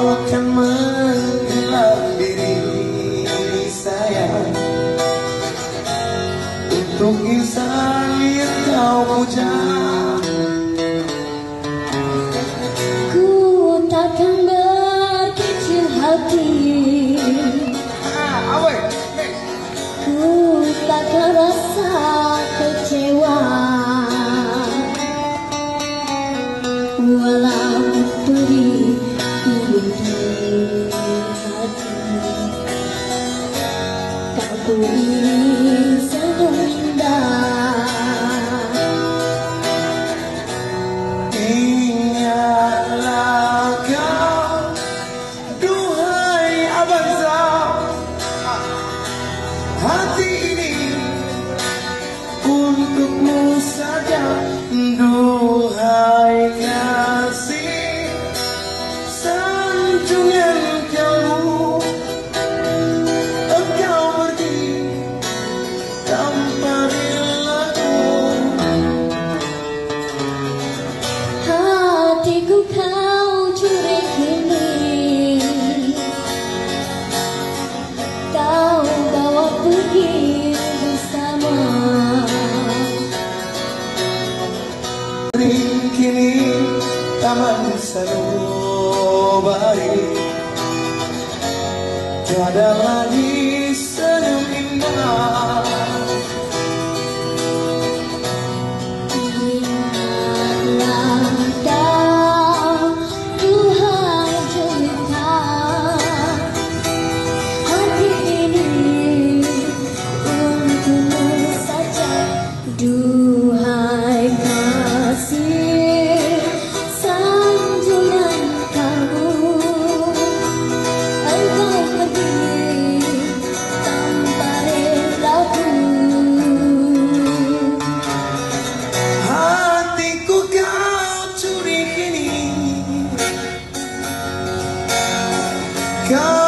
kan menghilang diri saya untuk insan yang kau puja. Ku takkan berkecil hati, ku takkan rasa kecewa, walau beri di hati. Kau ku ingin senyum indah, ingatlah kau, duhai Abanza, hati ini untukmu saja. Duhai kasih, sanjungan kamu, engkau pergi tanpa relaku. hatiku kau curi kini, kau bawa pergi bersama. Kini taman sanubari, tiada lagi senyum indah. Ingatlah kau, duhai jelita, hati ini untukmu saja. Duhai kasih, sanjungan kamu, engkau pergi tanpa relaku. Hatiku kau curi kini, kau